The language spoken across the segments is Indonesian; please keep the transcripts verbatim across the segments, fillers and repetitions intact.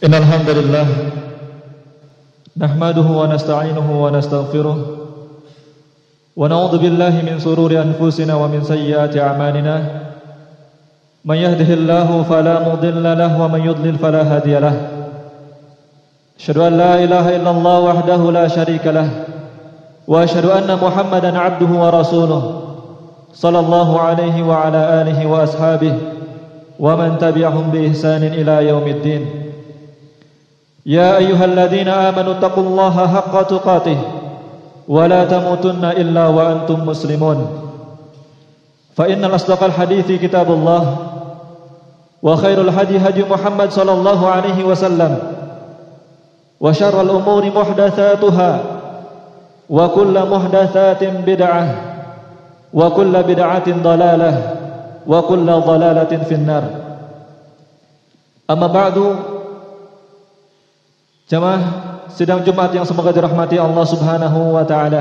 Innal hamdalillah nahmaduhu wa nasta'inuhu wa nastaghfiruh wa na'udzu billahi min shururi anfusina wa min sayyiati a'malina may yahdihillahu fala mudilla lahu wa may yudlil fala hadiya lahu asyhadu an la ilaha illallah wahdahu la syarika lah wa asyhadu anna muhammadan 'abduhu wa rasuluh sallallahu alaihi wa ala alihi wa ashabihi wa man tabi'ahum bi ihsanin ila yaumiddin. Ya ayyuhalladzina amanu taqullaha haqqa tuqatih wa la tamutunna illa wa antum muslimun. Fa innal asdaqal hadithi kitabullah wa khairul hadi hadi Muhammad sallallahu alaihi wasallam wa syarrul umuri muhdatsatuha wa kullu muhdatsatin bid'ah wa kullu bid'atin dhalalah wa kullu dhalalatin finnar. Amma ba'du. Jamaah sidang Jumat yang semoga dirahmati Allah Subhanahu wa taala.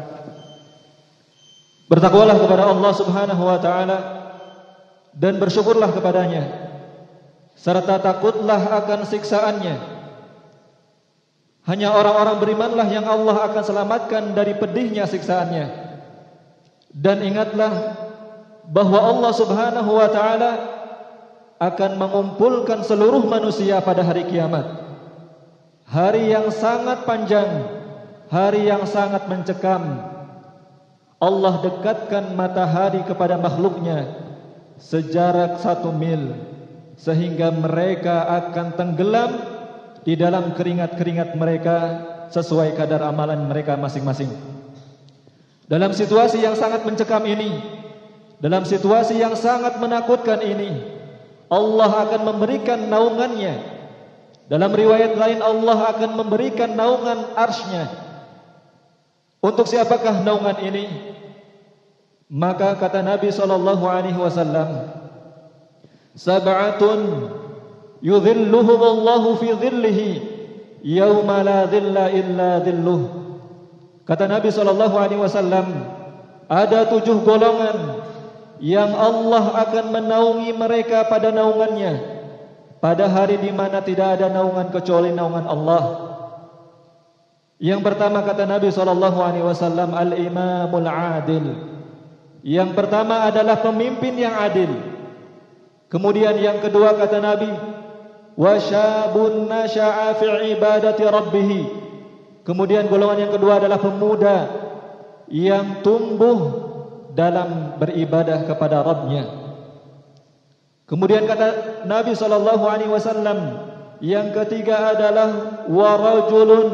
Bertakwalah kepada Allah Subhanahu wa taala dan bersyukurlah kepadanya serta takutlah akan siksaannya. Hanya orang-orang berimanlah yang Allah akan selamatkan dari pedihnya siksaannya. Dan ingatlah bahwa Allah Subhanahu wa taala akan mengumpulkan seluruh manusia pada hari kiamat. Hari yang sangat panjang, hari yang sangat mencekam. Allah dekatkan matahari kepada makhluknya sejarak satu mil, sehingga mereka akan tenggelam di dalam keringat-keringat mereka sesuai kadar amalan mereka masing-masing. Dalam situasi yang sangat mencekam ini, dalam situasi yang sangat menakutkan ini, Allah akan memberikan naungannya. Dalam riwayat lain Allah akan memberikan naungan arsy-Nya. Untuk siapakah naungan ini? Maka kata Nabi sallallahu alaihi wasallam, sab'atun yudhilluhumullahu fi dhillihi yauma la dhilla illa dhilluh. Kata Nabi sallallahu alaihi wasallam, ada tujuh golongan yang Allah akan menaungi mereka pada naungannya pada hari di mana tidak ada naungan kecuali naungan Allah. Yang pertama kata Nabi sallallahu alaihi wasallam, al-imamul adil. Yang pertama adalah pemimpin yang adil. Kemudian yang kedua kata Nabi, wa syabun nasha'a fi ibadati rabbih. Kemudian golongan yang kedua adalah pemuda yang tumbuh dalam beribadah kepada Rabb-Nya. Kemudian kata Nabi sallallahu alaihi wasallam, yang ketiga adalah wa rajulun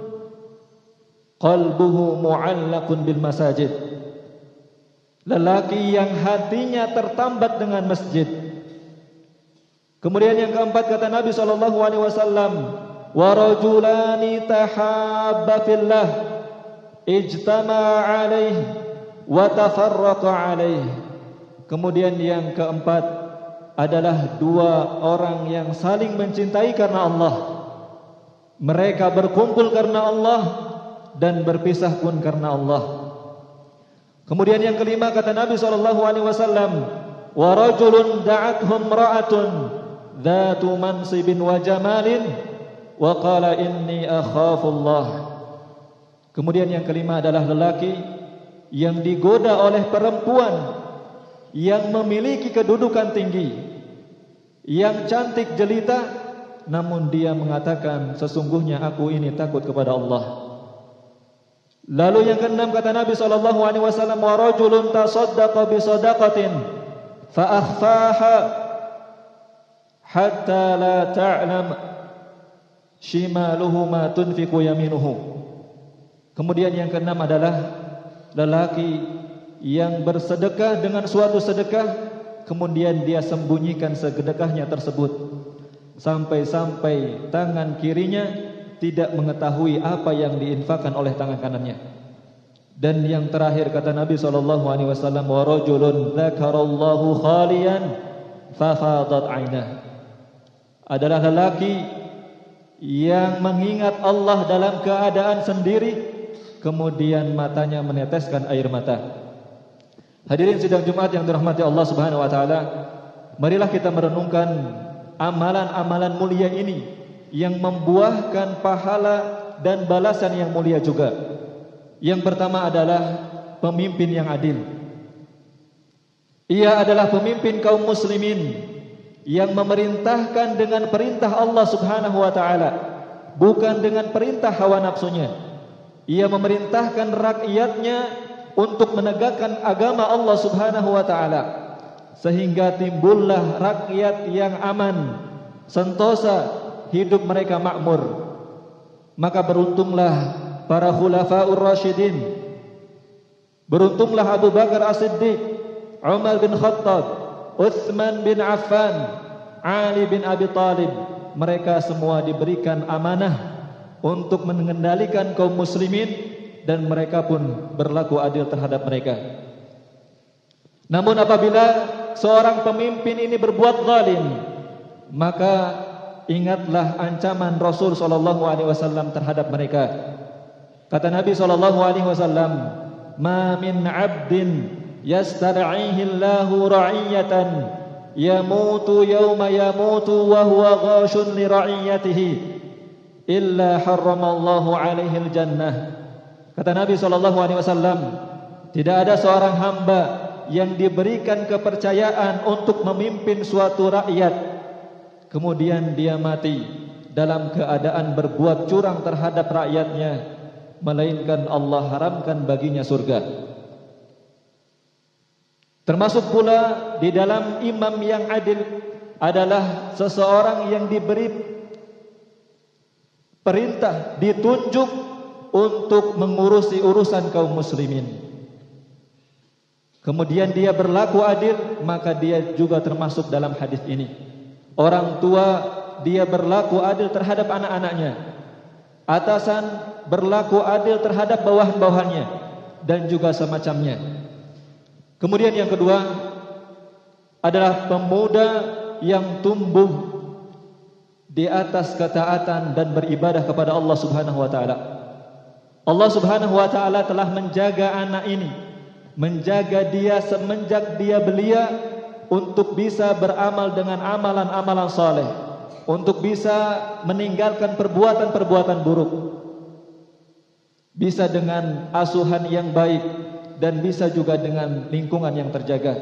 qalbuhu mu'allaqun bil masajid. Lelaki yang hatinya tertambat dengan masjid. Kemudian yang keempat kata Nabi sallallahu alaihi wasallam, wa rajulani tahabba fillah ijtama'a alaihi wa tafarraqa alaihi. Kemudian yang keempat adalah dua orang yang saling mencintai karena Allah. Mereka berkumpul karena Allah dan berpisah pun karena Allah. Kemudian yang kelima kata Nabi sallallahu alaihi wasallam, wa rajulun da'athum ra'atun dzatu mansibin wa jamalin wa qala inni akhafullah. Kemudian yang kelima adalah lelaki yang digoda oleh perempuan yang memiliki kedudukan tinggi, yang cantik jelita, namun dia mengatakan sesungguhnya aku ini takut kepada Allah. Lalu yang keenam kata Nabi sallallahu alaihi wasallam, wa rajulun tasaddaqa bi shadaqatin fa akhfaha hatta la ta'lam shimaluhu ma tunfiqu yaminuhu. Kemudian yang keenam adalah lelaki yang bersedekah dengan suatu sedekah, kemudian dia sembunyikan sedekahnya tersebut sampai-sampai tangan kirinya tidak mengetahui apa yang diinfakkan oleh tangan kanannya. Dan yang terakhir kata Nabi sallallahu alaihi wasallam, wa rajulun dzakarallahu khaliyan fa fadat 'ainah. Adalah lelaki yang mengingat Allah dalam keadaan sendiri, kemudian matanya meneteskan air mata. Hadirin sidang Jumat yang dirahmati Allah Subhanahu wa taala, marilah kita merenungkan amalan-amalan mulia ini yang membuahkan pahala dan balasan yang mulia juga. Yang pertama adalah pemimpin yang adil. Ia adalah pemimpin kaum muslimin yang memerintahkan dengan perintah Allah Subhanahu wa taala, bukan dengan perintah hawa nafsunya. Ia memerintahkan rakyatnya untuk menegakkan agama Allah Subhanahu wa taala, sehingga timbullah rakyat yang aman, sentosa, hidup mereka makmur. Maka beruntunglah para khulafaur rasyidin. Beruntunglah Abu Bakar As-Siddiq, Umar bin Khattab, Utsman bin Affan, Ali bin Abi Thalib. Mereka semua diberikan amanah untuk mengendalikan kaum muslimin, dan mereka pun berlaku adil terhadap mereka. Namun apabila seorang pemimpin ini berbuat zalim, maka ingatlah ancaman Rasul sallallahu alaihi wasallam terhadap mereka. Kata Nabi sallallahu alaihi wasallam, "Ma min 'abdin yastar'ihi Allahu ra'iyatan yamutu yawma yamutu wa huwa ghashun li ra'iyatihi illa harramallahu 'alaihi al-jannah." Kata Nabi sallallahu alaihi wasallam, tidak ada seorang hamba yang diberikan kepercayaan untuk memimpin suatu rakyat, kemudian dia mati dalam keadaan berbuat curang terhadap rakyatnya, melainkan Allah haramkan baginya surga. Termasuk pula di dalam imam yang adil adalah seseorang yang diberi perintah, ditunjuk untuk mengurusi urusan kaum muslimin, kemudian dia berlaku adil, maka dia juga termasuk dalam hadis ini. Orang tua dia berlaku adil terhadap anak-anaknya, atasan berlaku adil terhadap bawahan-bawahannya, dan juga semacamnya. Kemudian yang kedua adalah pemuda yang tumbuh di atas ketaatan dan beribadah kepada Allah Subhanahu wa taala. Allah Subhanahu wa taala telah menjaga anak ini, menjaga dia semenjak dia belia untuk bisa beramal dengan amalan-amalan saleh, untuk bisa meninggalkan perbuatan-perbuatan buruk, bisa dengan asuhan yang baik, dan bisa juga dengan lingkungan yang terjaga.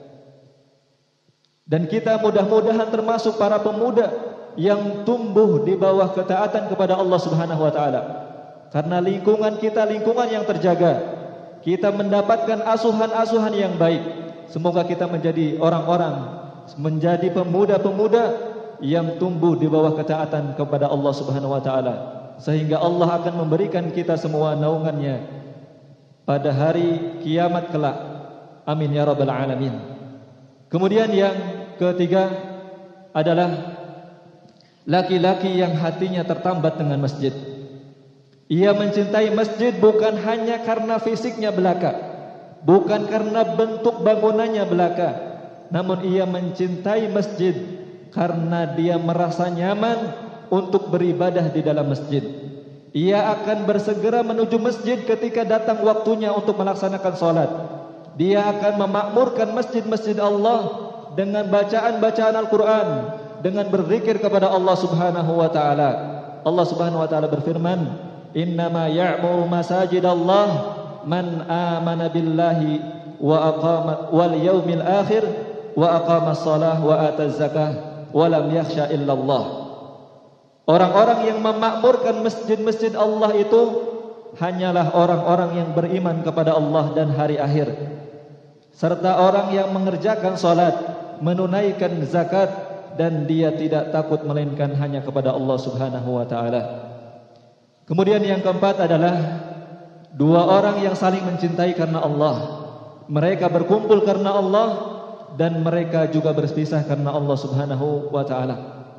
Dan kita mudah-mudahan termasuk para pemuda yang tumbuh di bawah ketaatan kepada Allah Subhanahu wa taala. Karena lingkungan kita lingkungan yang terjaga, kita mendapatkan asuhan-asuhan yang baik. Semoga kita menjadi orang-orang, menjadi pemuda-pemuda yang tumbuh di bawah ketaatan kepada Allah Subhanahu wa taala, sehingga Allah akan memberikan kita semua naungannya pada hari kiamat kelak. Amin ya rabbal alamin. Kemudian yang ketiga adalah laki-laki yang hatinya tertambat dengan masjid. Ia mencintai masjid bukan hanya karena fisiknya belaka, bukan karena bentuk bangunannya belaka, namun ia mencintai masjid karena dia merasa nyaman untuk beribadah di dalam masjid. Ia akan bersegera menuju masjid ketika datang waktunya untuk melaksanakan salat. Dia akan memakmurkan masjid-masjid Allah dengan bacaan-bacaan Al-Quran, dengan berzikir kepada Allah Subhanahu wa taala. Allah Subhanahu wa taala berfirman, "Innama ya'muru masajidallah man amana billahi wa aqama wal yaumil akhir wa aqama as-salah wa ataz zakah wa lam yakhsha illallah." Orang-orang yang memakmurkan masjid-masjid Allah itu hanyalah orang-orang yang beriman kepada Allah dan hari akhir, serta orang yang mengerjakan salat, menunaikan zakat, dan dia tidak takut melainkan hanya kepada Allah Subhanahu wa taala. Kemudian yang keempat adalah dua orang yang saling mencintai karena Allah. Mereka berkumpul karena Allah, dan mereka juga berpisah karena Allah Subhanahu wa taala.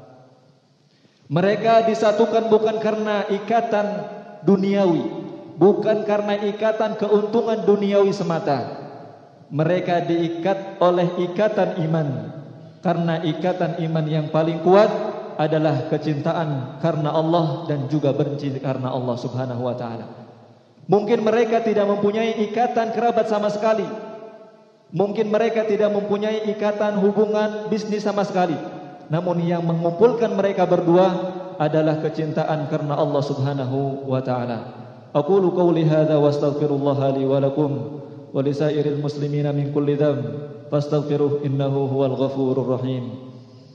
Mereka disatukan bukan karena ikatan duniawi, bukan karena ikatan keuntungan duniawi semata. Mereka diikat oleh ikatan iman, karena ikatan iman yang paling kuat adalah kecintaan karena Allah dan juga benci karena Allah Subhanahu wa taala. Mungkin mereka tidak mempunyai ikatan kerabat sama sekali, mungkin mereka tidak mempunyai ikatan hubungan bisnis sama sekali, namun yang mengumpulkan mereka berdua adalah kecintaan karena Allah Subhanahu wa taala. Aqulu qawli hadza wa astaghfirullaha li wa lakum wa lisairil muslimina min kulli dhanb fastaghfiruhu innahu huwal ghafurur rahim.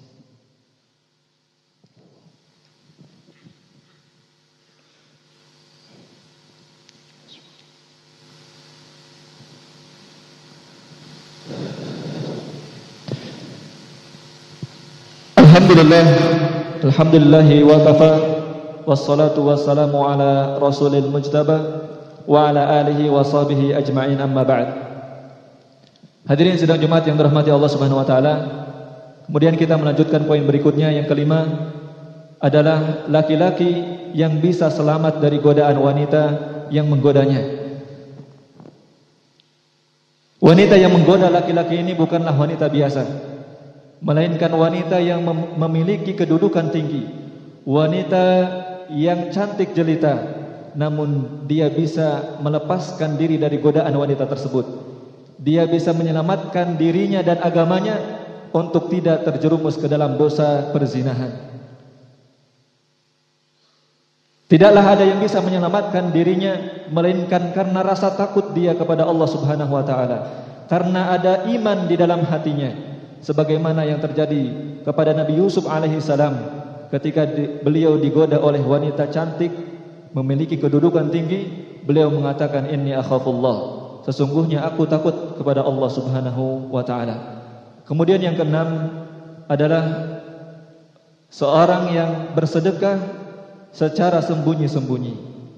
Alhamdulillah, alhamdulillahi wa kafa, wassalatu wassalamu ala rasulil mujtaba wa ala alihi wa sahbihi ajma'in, amma ba'd. Hadirin sidang Jumat yang dirahmati Allah Subhanahu wa taala. Kemudian kita melanjutkan poin berikutnya, yang kelima adalah laki-laki yang bisa selamat dari godaan wanita yang menggodanya. Wanita yang menggoda laki-laki ini bukanlah wanita biasa, melainkan wanita yang mem memiliki kedudukan tinggi, wanita yang cantik jelita, namun dia bisa melepaskan diri dari godaan wanita tersebut. Dia bisa menyelamatkan dirinya dan agamanya untuk tidak terjerumus ke dalam dosa perzinahan. Tidaklah ada yang bisa menyelamatkan dirinya melainkan karena rasa takut dia kepada Allah Subhanahu wa taala, karena ada iman di dalam hatinya. Sebagaimana yang terjadi kepada Nabi Yusuf alaihi salam ketika di, beliau digoda oleh wanita cantik memiliki kedudukan tinggi, beliau mengatakan inni akhafullah, sesungguhnya aku takut kepada Allah Subhanahu wa taala. Kemudian yang keenam adalah seorang yang bersedekah secara sembunyi-sembunyi.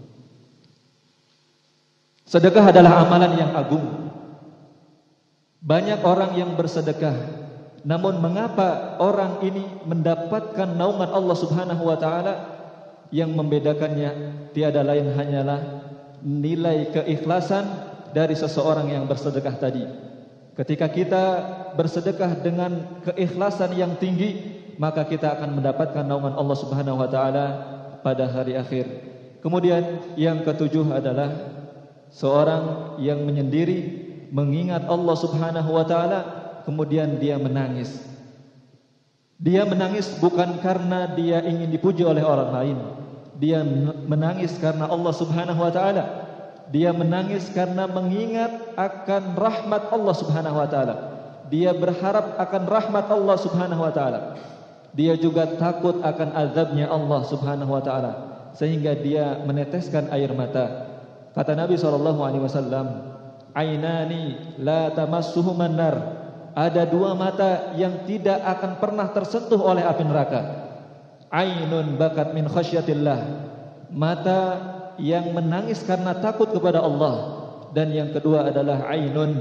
Sedekah adalah amalan yang agung. Banyak orang yang bersedekah, namun mengapa orang ini mendapatkan naungan Allah Subhanahu wa taala? Yang membedakannya tiada lain hanyalah nilai keikhlasan dari seseorang yang bersedekah tadi. Ketika kita bersedekah dengan keikhlasan yang tinggi, maka kita akan mendapatkan naungan Allah Subhanahu wa taala pada hari akhir. Kemudian yang ketujuh adalah seorang yang menyendiri mengingat Allah Subhanahu wa taala, kemudian dia menangis. Dia menangis bukan karena dia ingin dipuji oleh orang lain. Dia menangis karena Allah Subhanahu wa taala. Dia menangis karena mengingat akan rahmat Allah Subhanahu wa taala. Dia berharap akan rahmat Allah Subhanahu wa taala. Dia juga takut akan azabnya Allah Subhanahu wa taala, sehingga dia meneteskan air mata. Kata Nabi sallallahu alaihi wasallam, "Ainani la tamassuhuman nar." Ada dua mata yang tidak akan pernah tersentuh oleh api neraka. Ainun bakat min khasyatillah, mata yang menangis karena takut kepada Allah. Dan yang kedua adalah ainun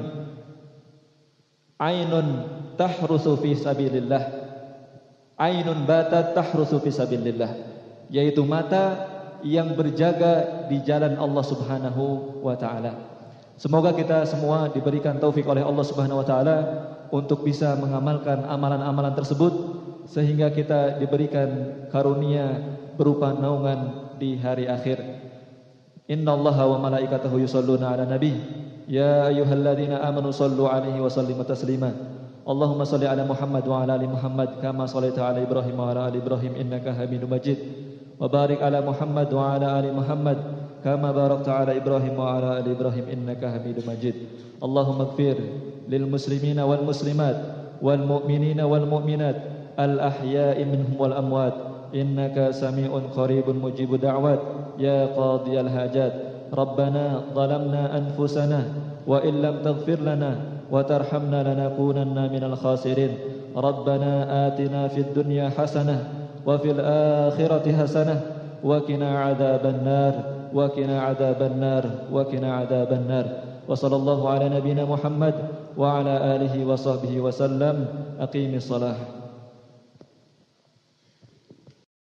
ainun tahrusu fi sabilillah, ainun batat tahrusu fi sabilillah, yaitu mata yang berjaga di jalan Allah Subhanahu wa taala. Semoga kita semua diberikan taufik oleh Allah Subhanahu wa taala untuk bisa mengamalkan amalan-amalan tersebut, sehingga kita diberikan karunia berupa naungan di hari akhir. Innallaha wa malaikatahu yusholluna 'alan nabi ya ayyuhalladzina amanu shallu 'alaihi wa sallimu taslima. Allahumma shalli 'ala Muhammad wa 'ala ali Muhammad kama shallaita 'ala Ibrahim wa 'ala ali Ibrahim innaka Hamidum Majid. Wa barik 'ala Muhammad wa 'ala ali Muhammad kama barakta 'ala Ibrahim wa 'ala ali Ibrahim innaka Hamidum Majid. Allahumma ighfir lil muslimina wal muslimat wal mu'minina wal mu'minat al ahya'i minhum wal amwat innaka sami'un qaribun mujibud da'wat ya qadiyal hajat. Rabbana zalamna anfusana wa illam taghfir lana wa tarhamna lanakunanna minal khasirin. Rabbana atina fid dunya hasanah wa fil akhirati hasanah wa qina 'adzaban nar wa qina 'adzaban nar wa qina 'adzaban nar. Wa sallallahu ala nabiyyina Muhammad wa ala alihi wa sahbihi wa sallam. Aqimis salah.